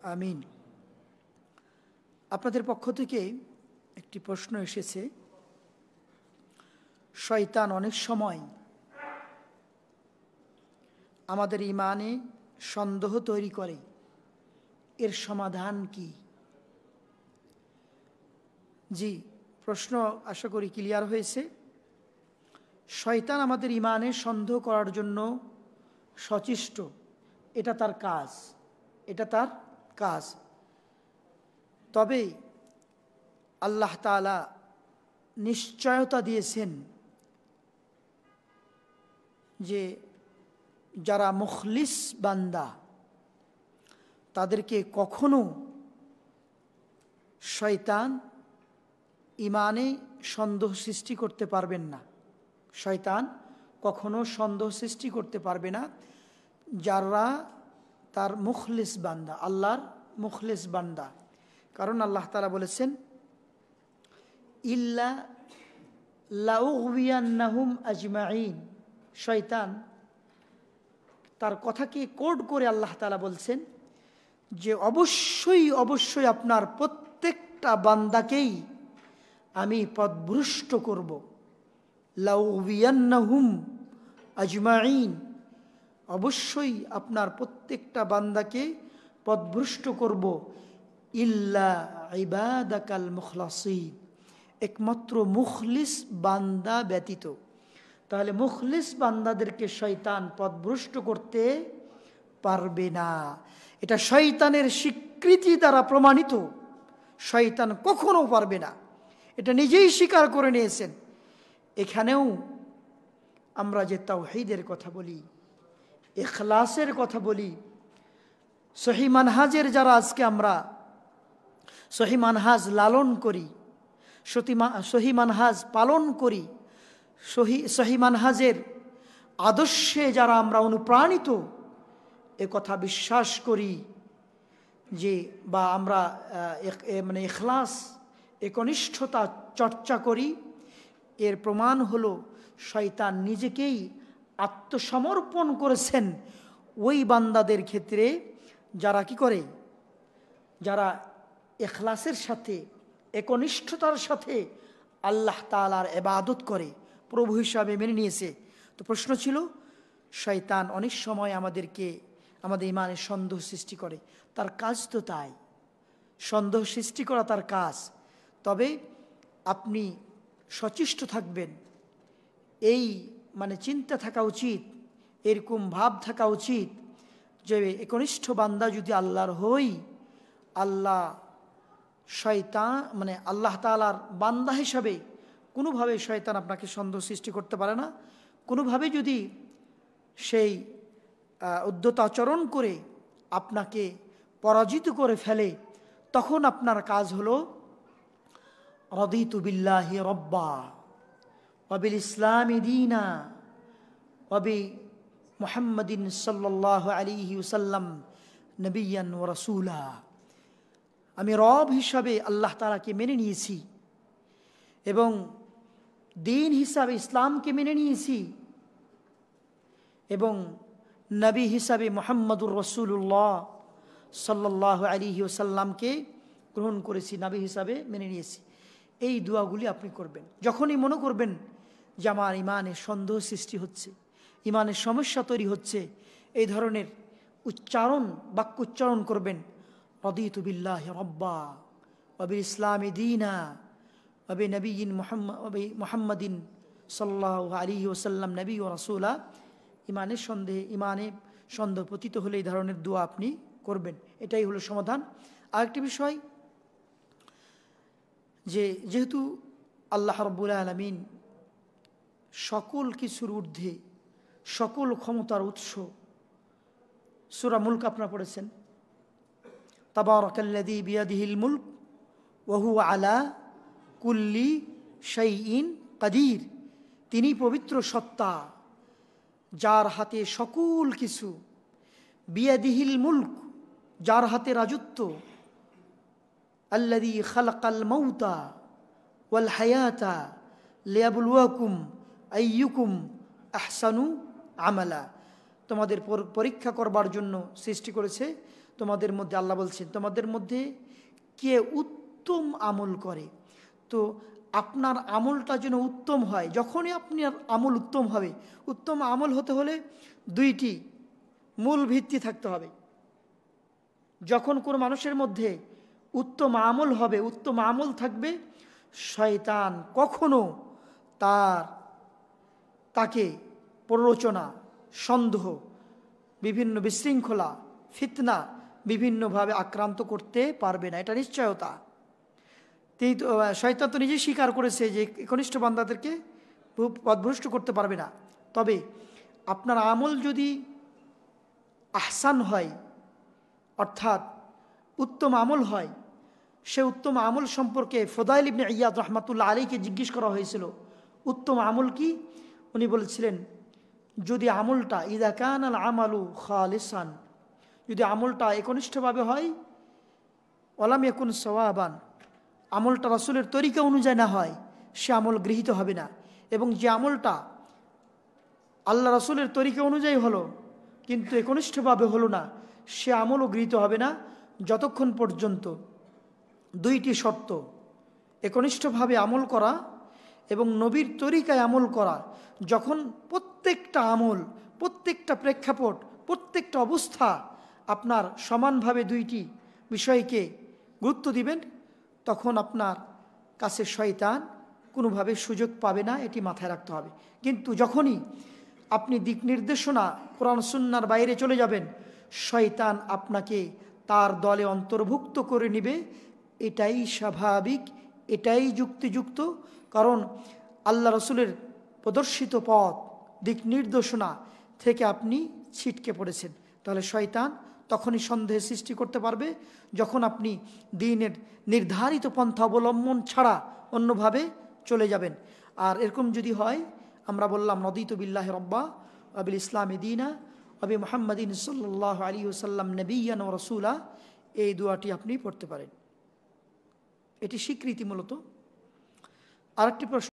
আমিন। আপনাদের পক্ষ থেকে একটি প্রশ্ন এসেছে, শয়তান অনেক সময় আমাদের ঈমানে সন্দেহ তৈরি করে, এর সমাধান কি? জি, প্রশ্ন আশা করি ক্লিয়ার হয়েছে। শয়তান আমাদের ঈমানে সন্দেহ করার জন্য সচেষ্ট, এটা তার কাজ। তবে আল্লাহ তাআলা নিশ্চয়তা দিয়েছেন যে যারা মুখলিস বান্দা তাদেরকে কখনো শয়তান ঈমানে সন্দেহ সৃষ্টি করতে পারবেন না। শয়তান কখনো সন্দেহ সৃষ্টি করতে পারবে না যারা তার মুখলিস বান্দা, আল্লাহর মুখলিস বান্দা। কারণ আল্লাহ তাআলা বলেছেন, ইল্লা লাউগবিয়ান্নাহুম আজমাইন। শয়তান তার কথাকে কোড করে আল্লাহ তাআলা বলছেন যে অবশ্যই আপনার প্রত্যেকটা বান্দাকেই আমি পথভ্রষ্ট করব। লাউগবিয়ান্নাহুম আজমাইন, অবশ্যই আপনার প্রত্যেকটা বান্দাকে পথভ্রষ্ট করব, ইল্লা ইবাদাকাল মুখলাসিন, একমাত্র মুখলিস বান্দা ব্যতীত। তাহলে মুখলিস বান্দাদেরকে শয়তান পথভ্রষ্ট করতে পারবে না। এটা শয়তানের স্বীকৃতি দ্বারা প্রমাণিত। শয়তান কখনো পারবে না, এটা নিজেই স্বীকার করে নিয়েছেন। এখানেও আমরা যে তাওহীদের কথা বলি, ইখলাসের কথা বলি, সহি মানহাজের যারা আজকে আমরা সহি মানহাজ লালন করি, সহি মানহাজ পালন করি, সহি মানহাজের আদর্শে যারা আমরা অনুপ্রাণিত, এ কথা বিশ্বাস করি যে বা আমরা ইখলাস, একনিষ্ঠতা চর্চা করি। এর প্রমাণ হলো শয়তান নিজেকেই আত্মসমর্পণ করেছেন ওই বান্দাদের ক্ষেত্রে যারা কি করে, যারা ইখলাসের সাথে, একনিষ্ঠতার সাথে আল্লাহ তাআলার ইবাদত করে, প্রভু হিসাবে মেনে নিয়েছে। তো প্রশ্ন ছিল, শয়তান অনেক সময় আমাদের ঈমানে সন্দেহ সৃষ্টি করে, তার কাজ তো তাই, সন্দেহ সৃষ্টি করা তার কাজ। তবে আপনি সচেষ্ট থাকবেন, এই চিন্তা থাকা উচিত, এরকম ভাব থাকা উচিত যে একনিষ্ঠ বান্দা যদি আল্লাহর হই, আল্লাহ তাআলার বান্দা হিসাবে কোনোভাবে শয়তান আপনাকে সন্দেহ সৃষ্টি করতে পারে না। কোনোভাবে যদি সেই উদ্ধত আচরণ করে আপনাকে পরাজিত করে ফেলে, তখন আপনার কাজ হলো রাদিতু বিল্লাহি রাব্বা ওয়া বিল ইসলামি দীনা ওয়া বি মুহাম্মাদিন সাল্লাল্লাহু আলাইহি ওয়াসাল্লাম নবিয়্যান ওয়া রাসূলা। আমি রব হিসাবে আল্লাহ তাআলাকে মেনে নিয়েছি এবং দিন হিসাবে ইসলামকে মেনে নিয়েছি এবং নবী হিসাবে মুহাম্মদুর রাসূলুল্লাহ সাল্লাল্লাহু আলাইহি ওয়াসাল্লামকে গ্রহণ করেছি, নবী হিসাবে মেনে নিয়েছি। এই দোয়াগুলি আপনি করবেন যখনই মনে করবেন যে আমার ঈমানে সন্দেহ সৃষ্টি হচ্ছে, ঈমানের সমস্যা তৈরি হচ্ছে। এই ধরনের বাক্য উচ্চারণ করবেন, রাদিতু বিল্লাহি রাব্বা ওয়া বিল ইসলামি দীনা ওয়া বি নবিয়্যিন মুহাম্মাদিন সাল্লাল্লাহু আলাইহি ওয়াসাল্লাম নবী ওয়া রাসূলা। ঈমানে সন্দেহ পতিত হলে এই ধরনের দোয়া আপনি করবেন, এটাই হলো সমাধান। আরেকটি বিষয়, যেহেতু আল্লাহ রাব্বুল আলামিন সকল কিছুর ঊর্ধ্বে, সকল ক্ষমতার উৎস, সূরা মুলক আপনারা পড়েছেন, তাবারাকাল্লাযী বিয়াদিহিল মুলক ওয়া হুয়া আলা কুল্লি শাইইন কাদির। তিনি পবিত্র সত্তা, যার হাতে সকল কিছু। বিয়াদিহিল মুলক, যার হাতে রাজত্ব। আল্লাযী খালাকাল মাউতা ওয়াল হায়াতা লিয়াবলুয়াকুম আইয়ুকুম আহসানু আমালা। তোমাদের পরীক্ষা করবার জন্য সৃষ্টি করেছে, তোমাদের মধ্যে, আল্লাহ বলছেন তোমাদের মধ্যে কে উত্তম আমল করে। তো আপনার আমলটা যেন উত্তম হয়। যখনই আপনার আমল উত্তম হবে, উত্তম আমল হতে হলে দুইটি মূল ভিত্তি থাকতে হবে। যখন কোনো মানুষের মধ্যে উত্তম আমল হবে, উত্তম আমল থাকবে, শয়তান কখনো তাকে প্ররোচনা, সন্দেহ, বিভিন্ন বিশৃঙ্খলা, ফিতনা বিভিন্নভাবে আক্রান্ত করতে পারবে না, এটা নিশ্চয়তা। তিনি তো শয়তান তো নিজেই স্বীকার করেছে যে কনিষ্ঠ বান্দাদেরকে পথভ্রষ্ট করতে পারবে না। তবে আপনার আমল যদি আহসান হয়, অর্থাৎ উত্তম আমল হয়, সে উত্তম আমল সম্পর্কে ফুদাইল ইবনে ইয়াদ রাহমাতুল্লাহ আলাইহিকে জিজ্ঞেস করা হয়েছিল উত্তম আমল কি। উনি বলেছিলেন, যদি আমলটা ইযা কানাল আমালু খালিসান, যদি আমলটা একনিষ্ঠভাবে হয়, ওয়ালাম ইয়াকুন সাওয়াবান, আমলটা রাসূলের তরিকা অনুযায়ী না হয়, সে আমল গৃহীত হবে না। এবং যে আমলটা আল্লাহ রাসূলের তরিকা অনুযায়ী হলো কিন্তু একনিষ্ঠভাবে হলো না, সে আমলও গৃহীত হবে না, যতক্ষণ পর্যন্ত দুইটি শর্ত, একনিষ্ঠভাবে আমল করা এবং নবীর তরিকায় আমল করা, যখন প্রত্যেকটা আমল, প্রত্যেকটা প্রেক্ষাপট, প্রত্যেকটা অবস্থা আপনার সমানভাবে দুইটি বিষয়কে গুরুত্ব দিবেন, তখন আপনার কাছে শয়তান কোনোভাবে সুযোগ পাবে না, এটি মাথায় রাখতে হবে। কিন্তু যখনই আপনি দিক নির্দেশনা কোরআন সুন্নাহর বাইরে চলে যাবেন, শয়তান আপনাকে তার দলে অন্তর্ভুক্ত করে নেবে। এটাই স্বাভাবিক, এটাই যুক্তিযুক্ত। কারণ আল্লাহ রসুলের প্রদর্শিত পথ, দিক নির্দেশনা থেকে আপনি ছিটকে পড়েছেন। তাহলে শয়তান তখনই সন্দেহের সৃষ্টি করতে পারবে যখন আপনি দ্বীনের নির্ধারিত পন্থা অবলম্বন ছাড়া অন্যভাবে চলে যাবেন। আর এরকম যদি হয়, আমরা বললাম রদিতু বিল্লাহি রব্বা ওয়া বিল ইসলামি দীনা ওয়া বি মুহাম্মাদিন সাল্লাল্লাহু আলাইহি ওয়াসাল্লাম নবিয়্যান ওয়া রাসূলা, এই দোয়াটি আপনি পড়তে পারেন। এটি স্বীকৃতি মূলত। আরেকটি প্রশ্ন।